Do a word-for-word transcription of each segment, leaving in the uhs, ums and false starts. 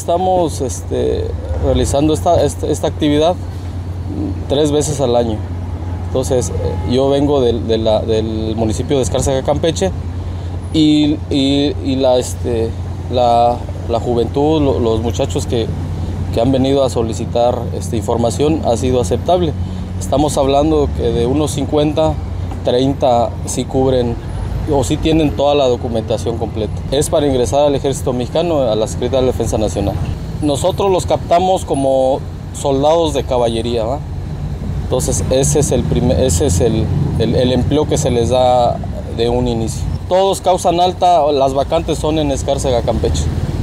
estamos este, realizando esta, esta, esta actividad tres veces al año. Entonces, yo vengo de, de la, del municipio de Escárcega, Campeche, y, y, y la, este, la, la juventud, lo, los muchachos que, que han venido a solicitar esta información ha sido aceptable. Estamos hablando que de unos cincuenta, treinta sí cubren o sí tienen toda la documentación completa. Es para ingresar al Ejército Mexicano, a la Secretaría de Defensa Nacional. Nosotros los captamos como soldados de caballería, ¿va? Entonces ese es, el, primer, ese es el, el, el empleo que se les da de un inicio. Todos causan alta, las vacantes son en Escárcega, Campeche.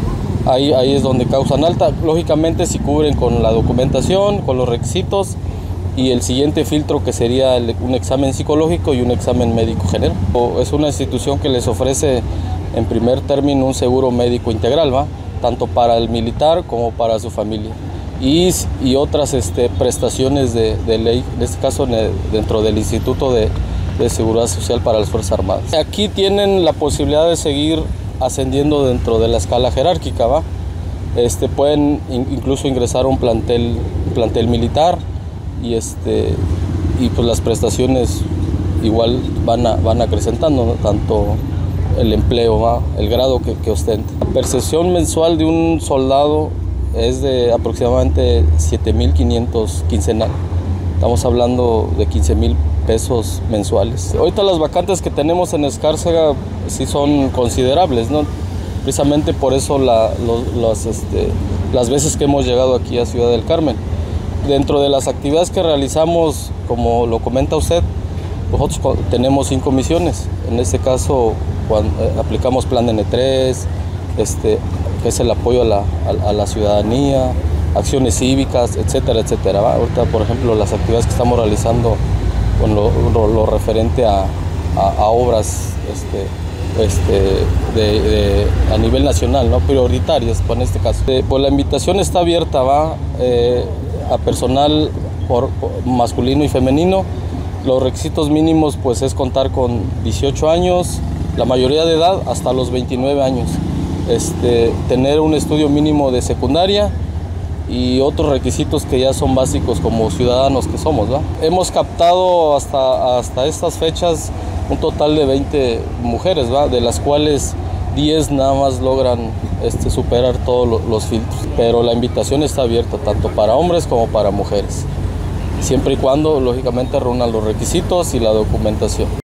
Ahí, ahí es donde causan alta. Lógicamente si cubren con la documentación, con los requisitos y el siguiente filtro que sería el, un examen psicológico y un examen médico general. Es una institución que les ofrece en primer término un seguro médico integral, ¿va? Tanto para el militar como para su familia. Y, y otras este, prestaciones de, de ley, en este caso dentro del Instituto de, de Seguridad Social para las Fuerzas Armadas. Aquí tienen la posibilidad de seguir ascendiendo dentro de la escala jerárquica, ¿va? Este, pueden in, incluso ingresar a un plantel, plantel militar y, este, y pues las prestaciones igual van, a, van acrecentando, ¿no? Tanto el empleo, ¿va? El grado que, que ostenta. La percepción mensual de un soldado es de aproximadamente siete mil quinientos quincenal. Estamos hablando de quince mil pesos mensuales. Ahorita las vacantes que tenemos en Escárcega sí son considerables, ¿no? Precisamente por eso la, los, los, este, las veces que hemos llegado aquí a Ciudad del Carmen. Dentro de las actividades que realizamos, como lo comenta usted, nosotros tenemos cinco misiones. En este caso, cuando, eh, aplicamos plan N tres, este, que es el apoyo a la, a, a la ciudadanía, acciones cívicas, etcétera, etcétera. ¿Va? Ahorita, por ejemplo, las actividades que estamos realizando con lo, lo, lo referente a, a, a obras este, este, de, de, a nivel nacional, ¿no? Prioritarias, en este caso. Eh, pues la invitación está abierta, ¿va? Eh, a personal por, por masculino y femenino. Los requisitos mínimos pues es contar con dieciocho años, la mayoría de edad hasta los veintinueve años. Este, tener un estudio mínimo de secundaria y otros requisitos que ya son básicos como ciudadanos que somos, ¿va? Hemos captado hasta, hasta estas fechas un total de veinte mujeres, ¿va? De las cuales diez nada más logran este, superar todos los, los filtros. Pero la invitación está abierta tanto para hombres como para mujeres, siempre y cuando lógicamente reúnan los requisitos y la documentación.